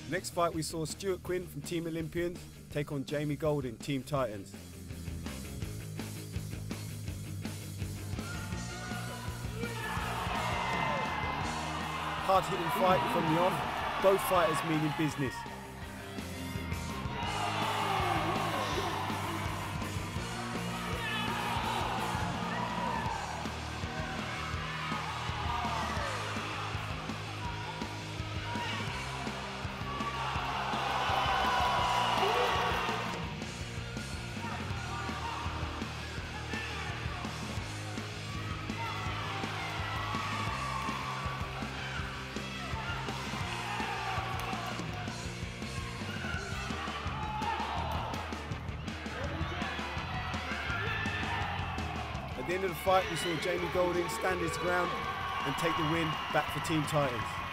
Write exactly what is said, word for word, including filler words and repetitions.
Next fight we saw Stuart Quinn from Team Olympians take on Jamie Golding, Team Titans. Hard-hitting fight from the off, both fighters meaning business. At the end of the fight, we saw Jamie Golding stand his ground and take the win back for Team Titans.